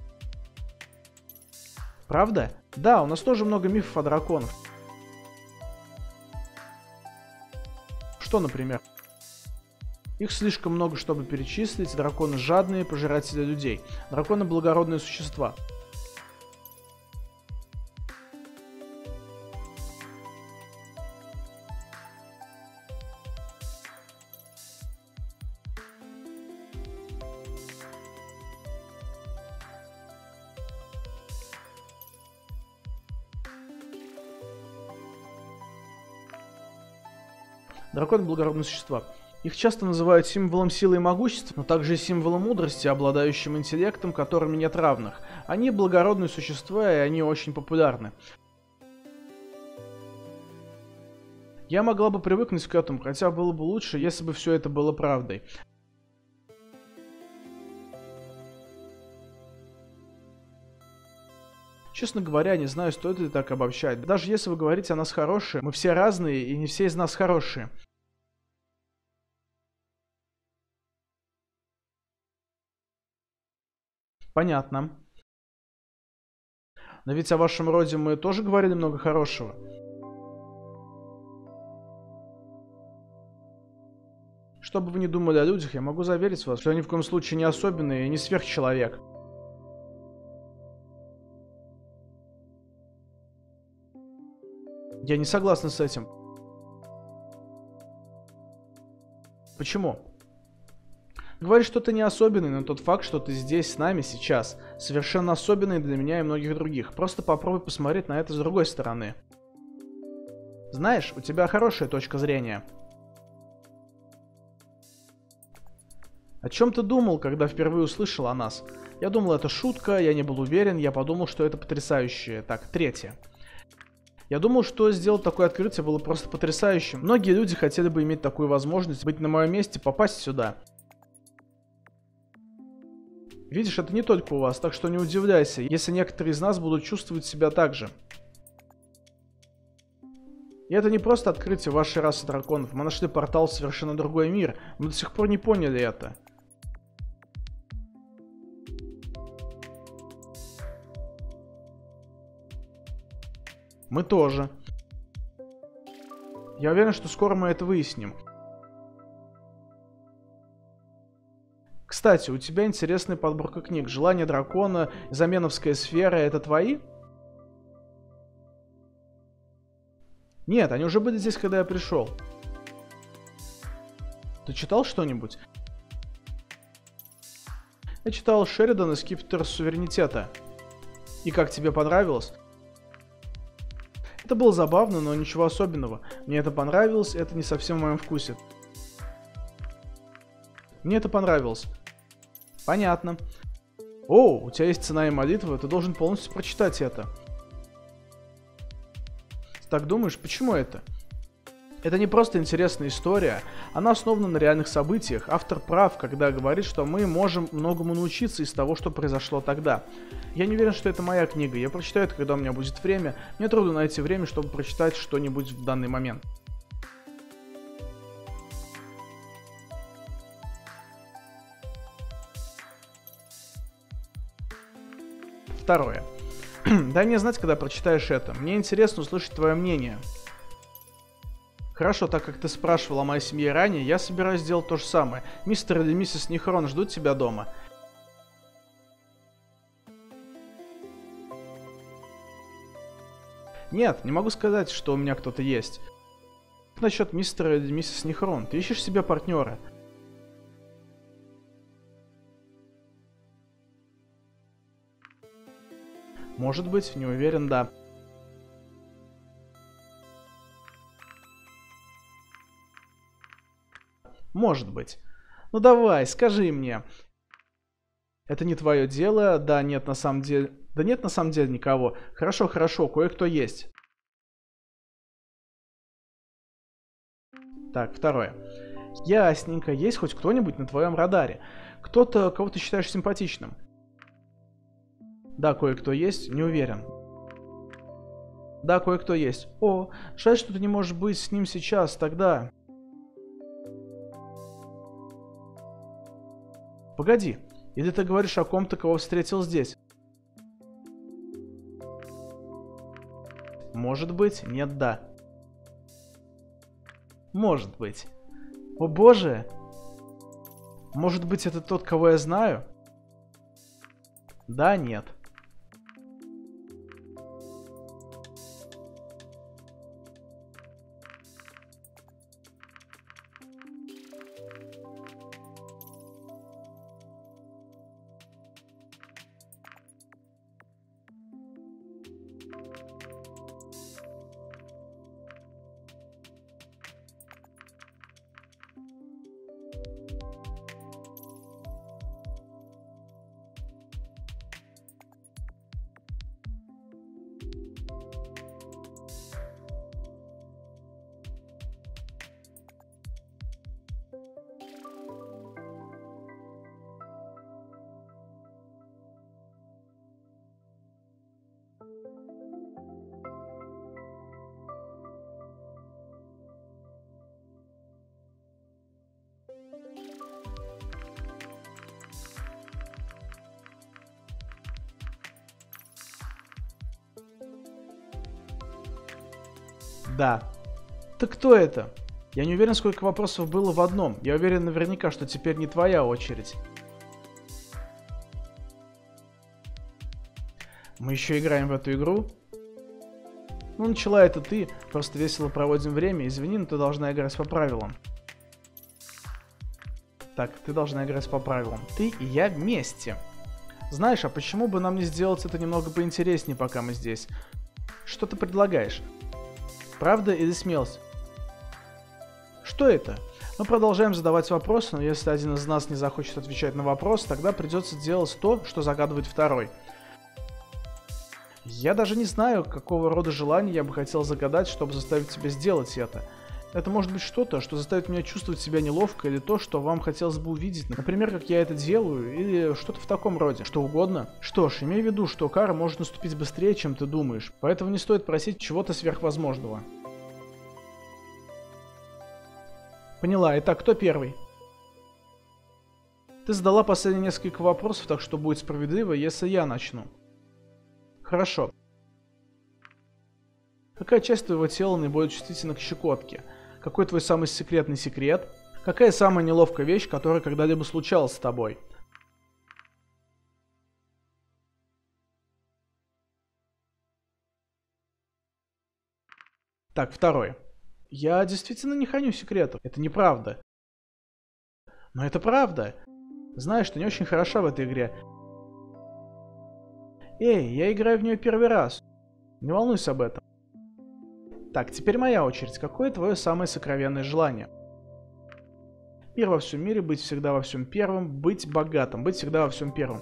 Правда? Да, у нас тоже много мифов о драконах. Что, например? Их слишком много, чтобы перечислить. Драконы жадные, пожиратели людей. Драконы благородные существа. Драконы благородные существа. Их часто называют символом силы и могущества, но также и символом мудрости, обладающим интеллектом, которым нет равных. Они благородные существа, и они очень популярны. Я могла бы привыкнуть к этому, хотя было бы лучше, если бы все это было правдой. Честно говоря, не знаю, стоит ли так обобщать. Даже если вы говорите о нас хорошие, мы все разные, и не все из нас хорошие. Понятно. Но ведь о вашем роде мы тоже говорили много хорошего. Что бы вы ни думали о людях, я могу заверить вас, что я ни в коем случае не особенный и не сверхчеловек. Я не согласна с этим. Почему? Говоришь, что ты не особенный, но тот факт, что ты здесь с нами сейчас, совершенно особенный для меня и многих других. Просто попробуй посмотреть на это с другой стороны. Знаешь, у тебя хорошая точка зрения. О чем ты думал, когда впервые услышал о нас? Я думал, это шутка, я не был уверен, я подумал, что это потрясающе. Так, третье. Я думал, что сделать такое открытие было просто потрясающим. Многие люди хотели бы иметь такую возможность, быть на моем месте, попасть сюда. Видишь, это не только у вас, так что не удивляйся, если некоторые из нас будут чувствовать себя так же. И это не просто открытие вашей расы драконов. Мы нашли портал в совершенно другой мир. Мы до сих пор не поняли это. Мы тоже. Я уверен, что скоро мы это выясним. Кстати, у тебя интересная подборка книг. «Желание дракона», «Заменовская сфера» — это твои? Нет, они уже были здесь, когда я пришел. Ты читал что-нибудь? Я читал Шеридан и «Скипетр суверенитета». И как тебе понравилось? Это было забавно, но ничего особенного. Мне это понравилось, это не совсем в моем вкусе. Мне это понравилось. Понятно. О, у тебя есть «Цена и молитва», ты должен полностью прочитать это. Ты так думаешь, почему это? Это не просто интересная история, она основана на реальных событиях. Автор прав, когда говорит, что мы можем многому научиться из того, что произошло тогда. Я не уверен, что это моя книга, я прочитаю это, когда у меня будет время. Мне трудно найти время, чтобы прочитать что-нибудь в данный момент. Второе. Дай мне знать, когда прочитаешь это. Мне интересно услышать твое мнение. Хорошо, так как ты спрашивал о моей семье ранее, я собираюсь сделать то же самое. Мистер или миссис Нихрон ждут тебя дома. Нет, не могу сказать, что у меня кто-то есть. Как насчет мистера или миссис Нихрон? Ты ищешь себе партнера? Может быть, не уверен, да. Может быть. Ну давай, скажи мне. Это не твое дело, да нет на самом деле... Да нет на самом деле никого. Хорошо, хорошо, кое-кто есть. Так, второе. Ясненько. Есть хоть кто-нибудь на твоем радаре? Кто-то, кого ты считаешь симпатичным? Да, кое-кто есть, не уверен. Да, кое-кто есть. О, жаль, что ты не можешь быть с ним сейчас, тогда. Погоди, или ты говоришь о ком-то, кого встретил здесь? Может быть, нет, да. Может быть. О боже! Может быть, это тот, кого я знаю? Да, нет. Да. Так кто это? Я не уверен, сколько вопросов было в одном. Я уверен наверняка, что теперь не твоя очередь. Мы еще играем в эту игру? Ну, начала это ты. Просто весело проводим время. Извини, но ты должна играть по правилам. Так, ты должна играть по правилам. Ты и я вместе. Знаешь, а почему бы нам не сделать это немного поинтереснее, пока мы здесь? Что ты предлагаешь? Правда или смелость? Что это? Мы продолжаем задавать вопросы, но если один из нас не захочет отвечать на вопрос, тогда придется делать то, что загадывает второй. Я даже не знаю, какого рода желание я бы хотел загадать, чтобы заставить тебя сделать это. Это может быть что-то, что заставит меня чувствовать себя неловко, или то, что вам хотелось бы увидеть. Например, как я это делаю, или что-то в таком роде. Что угодно. Что ж, имей в виду, что кара может наступить быстрее, чем ты думаешь. Поэтому не стоит просить чего-то сверхвозможного. Поняла. Итак, кто первый? Ты задала последние несколько вопросов, так что будет справедливо, если я начну. Хорошо. Какая часть твоего тела наиболее чувствительна к щекотке? Какой твой самый секретный секрет? Какая самая неловкая вещь, которая когда-либо случалась с тобой? Так, второй. Я действительно не храню секретов. Это неправда. Но это правда. Знаешь, ты не очень хороша в этой игре. Эй, я играю в нее первый раз. Не волнуйся об этом. Так, теперь моя очередь. Какое твое самое сокровенное желание? Мир во всем мире, быть всегда во всем первым, быть богатым, быть всегда во всем первым.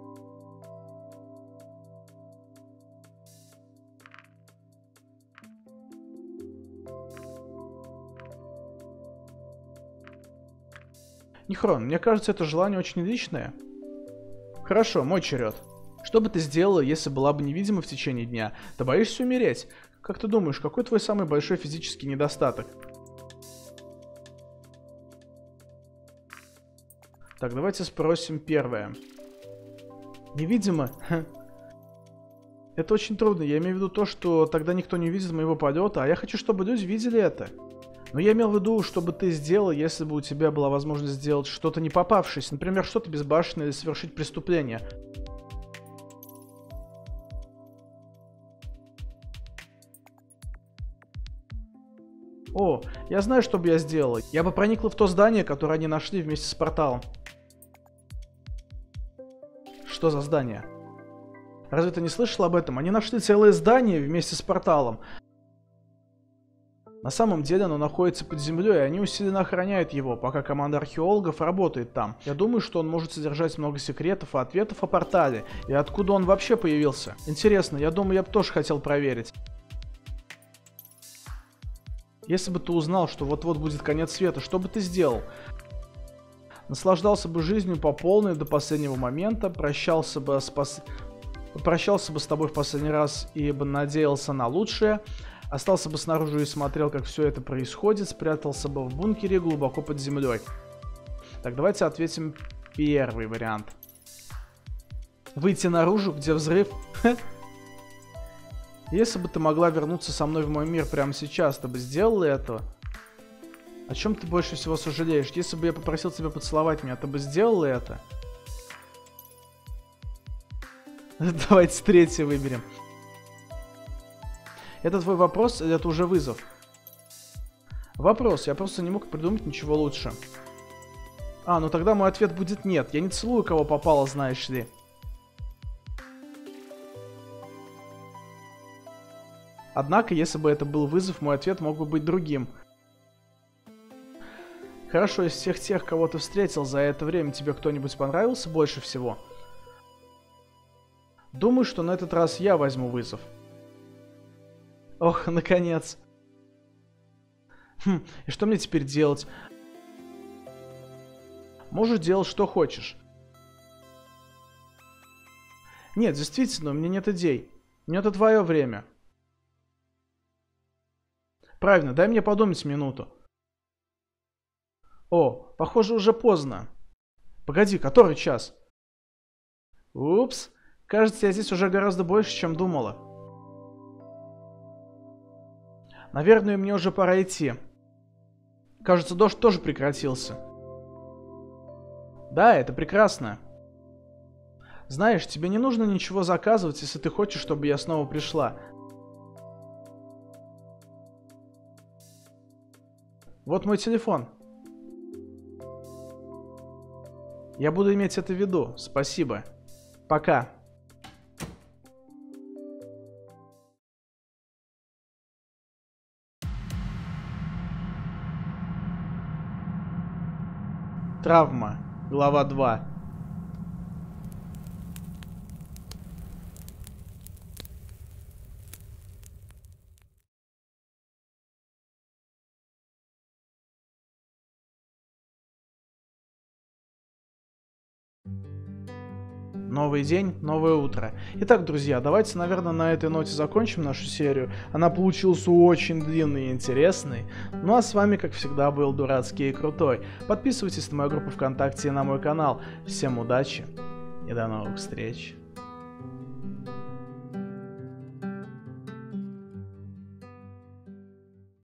Нихрон, мне кажется, это желание очень личное. Хорошо, мой черед. Что бы ты сделала, если была бы невидима в течение дня? Ты боишься умереть? Как ты думаешь, какой твой самый большой физический недостаток? Так, давайте спросим первое. Невидимо? Это очень трудно. Я имею в виду то, что тогда никто не увидит моего полета, а я хочу, чтобы люди видели это. Но я имел в виду, чтобы ты сделал, если бы у тебя была возможность сделать что-то не попавшись. Например, что-то безбашенное или совершить преступление. О, я знаю, что бы я сделал. Я бы проникла в то здание, которое они нашли вместе с порталом. Что за здание? Разве ты не слышал об этом? Они нашли целое здание вместе с порталом. На самом деле оно находится под землей, и они усиленно охраняют его, пока команда археологов работает там. Я думаю, что он может содержать много секретов и ответов о портале, и откуда он вообще появился. Интересно, я думаю, я бы тоже хотел проверить. Если бы ты узнал, что вот-вот будет конец света, что бы ты сделал? Наслаждался бы жизнью по полной до последнего момента, прощался бы с тобой в последний раз и бы надеялся на лучшее, остался бы снаружи и смотрел, как все это происходит, спрятался бы в бункере глубоко под землей. Так, давайте ответим первый вариант. Выйти наружу, где взрыв? Если бы ты могла вернуться со мной в мой мир прямо сейчас, ты бы сделала этого? О чем ты больше всего сожалеешь? Если бы я попросил тебя поцеловать меня, ты бы сделала это? Давайте третий выберем. Это твой вопрос или это уже вызов? Вопрос, я просто не мог придумать ничего лучше. А, ну тогда мой ответ будет нет. Я не целую, кого попало, знаешь ли. Однако, если бы это был вызов, мой ответ мог бы быть другим. Хорошо, из всех тех, кого ты встретил за это время, тебе кто-нибудь понравился больше всего? Думаю, что на этот раз я возьму вызов. Ох, наконец. И что мне теперь делать? Можешь делать, что хочешь. Нет, действительно, у меня нет идей. Мне это твое время. Правильно, дай мне подумать минуту. О, похоже, уже поздно. Погоди, который час? Упс, кажется, я здесь уже гораздо больше, чем думала. Наверное, мне уже пора идти. Кажется, дождь тоже прекратился. Да, это прекрасно. Знаешь, тебе не нужно ничего заказывать, если ты хочешь, чтобы я снова пришла. Вот мой телефон. Я буду иметь это в виду. Спасибо. Пока. Травма. Глава 2. Новый день, новое утро. Итак, друзья, давайте, наверное, на этой ноте закончим нашу серию. Она получилась очень длинной и интересной. Ну а с вами, как всегда, был Дурацкий и Крутой. Подписывайтесь на мою группу ВКонтакте и на мой канал. Всем удачи и до новых встреч.